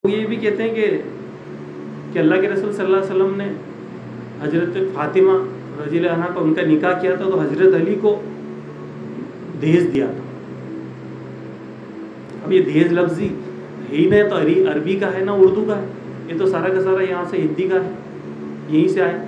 یہ بھی کہتے ہیں کہ اللہ کے رسول صلی اللہ علیہ وسلم نے حضرت فاطمہ رضی اللہ عنہا کا ان کا نکاح کیا تھا تو حضرت علی کو دہیج دیا تھا. اب یہ دہیج لفظی ہی نہیں تو عربی کا ہے نہ اردو کا ہے, یہ تو سارا کا سارا یہاں سے ہندی کا ہے, یہیں سے آئے.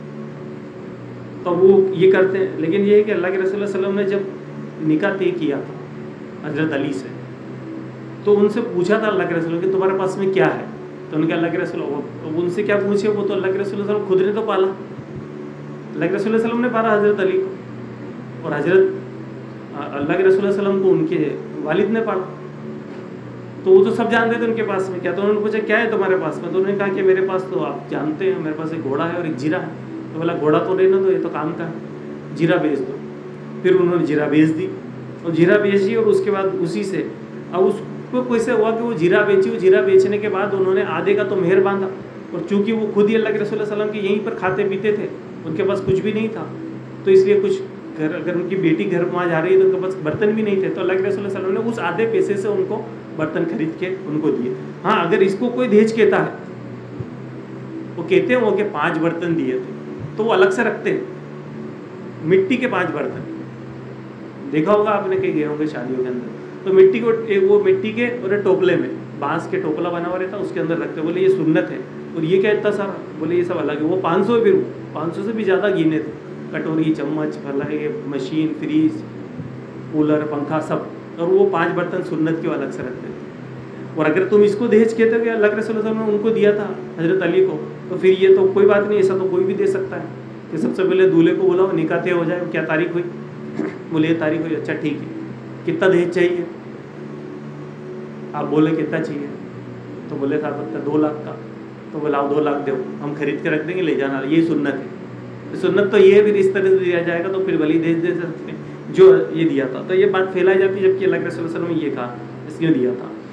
تو وہ یہ کرتے ہیں, لیکن یہ ہے کہ اللہ کے رسول صلی اللہ علیہ وسلم نے جب نکاح طے کیا تھا حضرت علی سے تو ان سے پوچھا تھا اللہ کے رسول کہ تمہارے پاس میں کیا ہے, تو ان کے اللہ کے رسول ان سے کیا پوچھے, وہ تو اللہ کے رسول صلی اللہ علیہ وسلم خود نے تو پالا, اللہ کے رسول صلی اللہ علیہ وسلم نے پالا حضرت علی کو, اور حضرت اللہ کے رسول صلی اللہ علیہ وسلم کو ان کے والد نے پالا. تو وہ تو سب جانتے تھے ان کے پاس میں کیا, تو انہوں نے پوچھا کیا ہے تمہارے پاس میں, تو انہوں نے کہا کہ میرے پاس تو آپ جانتے ہیں میرے پاس ایک گھوڑا ہے اور ایک جیرا ہے. تو بولا گھوڑا تو نہیں نا, تو یہ تو کام کا ہے, جیرا بیچ دو. پھر انہوں نے جیرا بیچ دی, اور جیرا بیچ دی, اور اس کے بعد اسی سے اب اس کو کیسے ہوا کہ وہ جیرا بیچی, وہ جیرا بیچنے کے بعد انہوں نے آدھے کا تو مہر باندھا, اور چونکہ وہ خود ہی اللہ کے رسول صلی اللہ علیہ وسلم کے یہیں پر کھاتے پیتے تھے, ان کے پاس کچھ بھی نہیں تھا, تو اس لیے کچھ گھر اگر ان کی بیٹی گھر وہاں جا رہی ہے تو ان کے پاس برتن بھی نہیں تھے, تو اللہ کے رسول صلی اللہ علیہ وسلم نے اس آدھے پیسے سے ان کو برتن خرید کے ان کو دیے. ہاں اگر اس کو کوئی دہیج کہتا ہے, وہ کہتے ہیں وہ کہ 5 برتن دیے تھے, تو وہ الگ سے رکھتے ہیں مٹی کے 5 برتن, دیکھا ہوگا آپ نے کہ گئے ہوں گے شادیوں کے اندر, تو مٹی کو وہ مٹی کے اور ٹوپلے میں بانس کے ٹوپلا بنا ہوا رہتا, اس کے اندر رکھتے. بولے یہ سنت ہے, اور یہ کیا اتنا سارا, بولے یہ سب الگ ہے. وہ 500 پھر 500 سے بھی زیادہ گینے تھے, کٹوری چمچ پھلا مشین فریج کولر پنکھا سب, اور وہ 5 برتن سنت کے الگ سے رکھتے تھے. اور اگر تم اس کو دہیج کہتے ہو کہ اللہ کے رسول صلی اللہ علیہ وسلم نے ان کو دیا تھا حضرت علی کو, تو پھر یہ تو کوئی بات نہیں, ایسا تو کوئی بھی دے سکتا ہے کہ سب سے پہلے دولہے کو بولا نکاح طے ہو جائے, کیا تاریخ ہوئی, بولے یہ تاریخ ہوئی, اچھا ٹھیک ہے, کتنا دہیج چاہیے, آپ بولے کتنا چاہیے, تو بولے تھا 2 لاکھ کا, تو بولا 2 لاکھ دو, ہم خرید کے رکھ دیں گے, لے جانا, یہ سنت ہے. سنت تو یہ پھر اس طرح سے دیا جائے گا, تو پھر ولی دہیج دے سکتے ہیں جو یہ دیا تھا. تو یہ بات پھیلائی جاتی ہے, جبکہ اللہ کے رسول صلی اللہ علیہ وسلم نے یہ کہا اس نے دیا تھا.